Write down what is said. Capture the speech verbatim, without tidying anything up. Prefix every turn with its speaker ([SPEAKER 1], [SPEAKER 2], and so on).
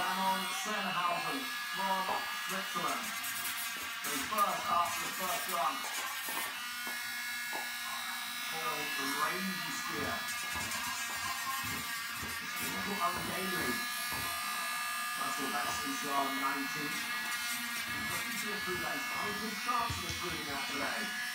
[SPEAKER 1] Ramon Senhausen from Switzerland. So first after the first run for the rangy skier. This is a little ungainly. Russell best in two hours nineteen. Looking to improve that. He's got a good chance of improving that today.